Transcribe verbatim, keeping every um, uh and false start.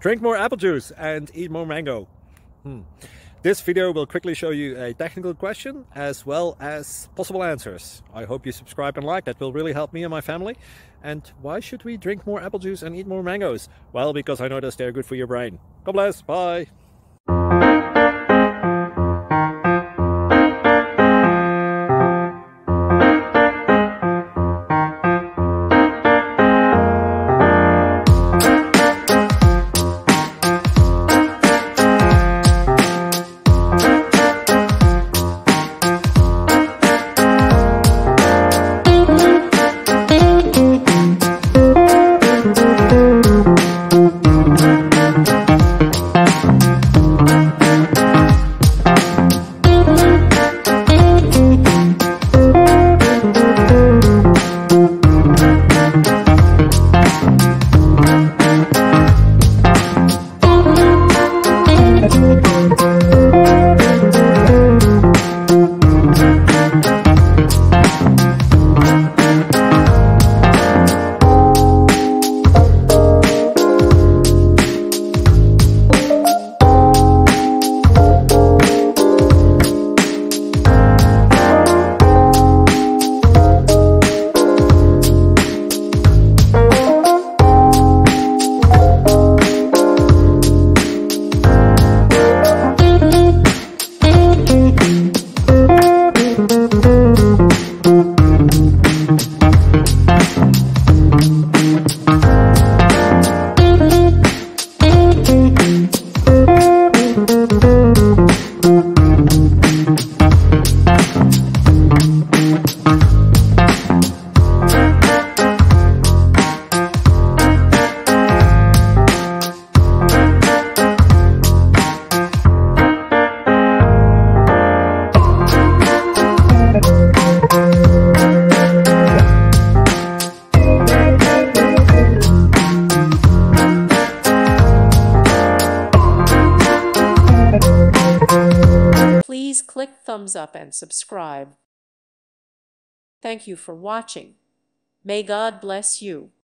Drink more apple juice and eat more mango. Hmm. This video will quickly show you a technical question as well as possible answers. I hope you subscribe and like, that will really help me and my family. And why should we drink more apple juice and eat more mangoes? Well, because I noticed they're good for your brain. God bless, bye! Please click thumbs up and subscribe. Thank you for watching. May God bless you.